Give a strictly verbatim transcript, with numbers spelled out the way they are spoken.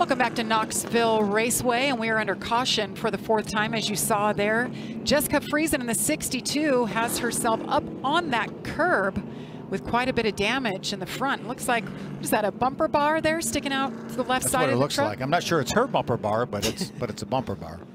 Welcome back to Knoxville Raceway, and we are under caution for the fourth time, as you saw there. Jessica Friesen in the sixty-two has herself up on that curb with quite a bit of damage in the front. Looks like, is that a bumper bar there sticking out to the left That's side what of it the looks truck? like. I'm not sure it's her bumper bar, but it's but it's a bumper bar.